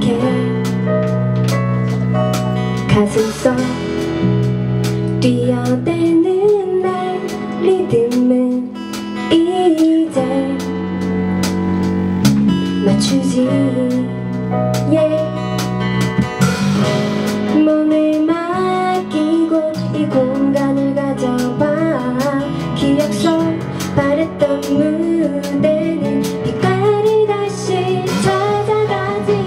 가슴속 뛰어대는 날 리듬은 이제 맞추지 몸을 맡기고 이 공간을 가져봐. 기억 속 바랬던 무대는 빛깔이 다시 찾아가지.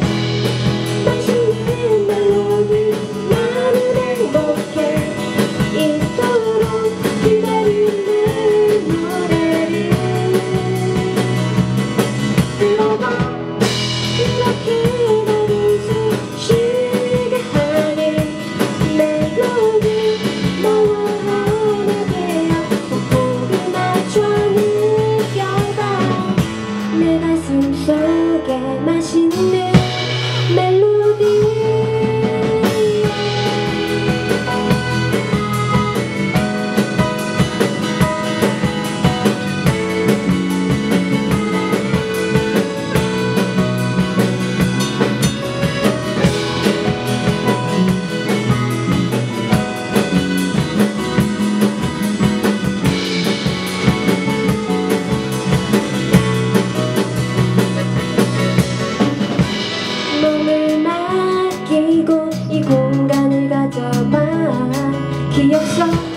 당신의 멜로디 나는 행복해. 이토록 기다리는 노래를 불러봐. 이렇게 나를 숨쉬게 하는 멜로디 너와 하나 되어 호흡을 맞춰 느껴봐. 내 가슴 속에 맛있는 멜로디. 몸을 맡기고 이 공간을 가져봐. 기억 속